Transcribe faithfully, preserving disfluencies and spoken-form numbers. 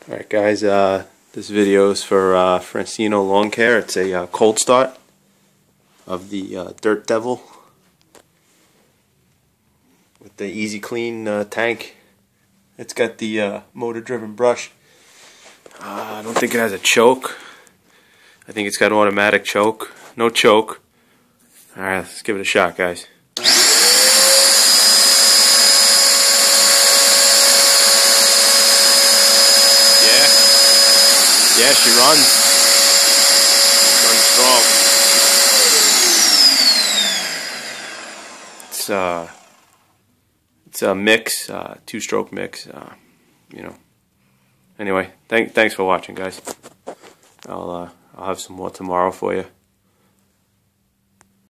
Alright guys, uh, this video is for uh, Francino Lawn Care. It's a uh, cold start of the uh, Dirt Devil with the Easy Clean uh, tank. It's got the uh, motor driven brush. Uh, I don't think it has a choke. I think it's got an automatic choke. No choke. Alright, let's give it a shot, guys. Yeah, she runs. Runs strong. It's uh, it's a mix, uh, two-stroke mix. Uh, you know. Anyway, thank, thanks for watching, guys. I'll uh, I'll have some more tomorrow for you.